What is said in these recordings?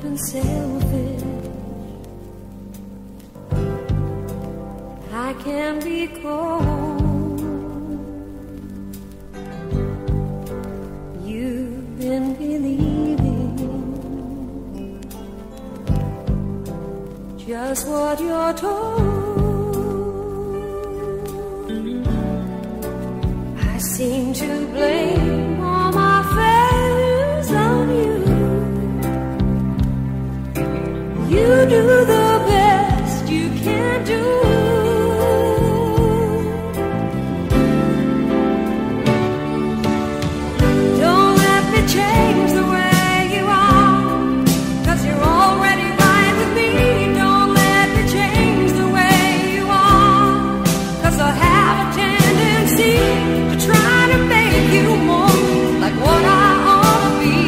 and selfish. I can be cold. You've been believing just what you're told. I seem to blame all my failures on you. You do the best you can do. Don't let me change the way you are, 'cause you're already right with me. Don't let me change the way you are, 'cause I have a tendency to try to make you more like what I ought to be.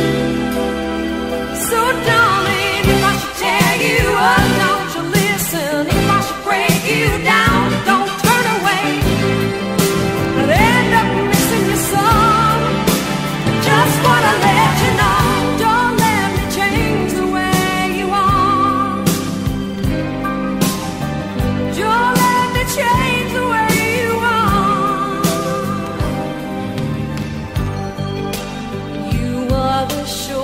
So darling, if I should tear you up, don't you listen. If I should break you down, don't turn away. I'd end up missing you some. Just wanna let you know, don't let me change the way you are. Don't let me change the way you are. You are the shore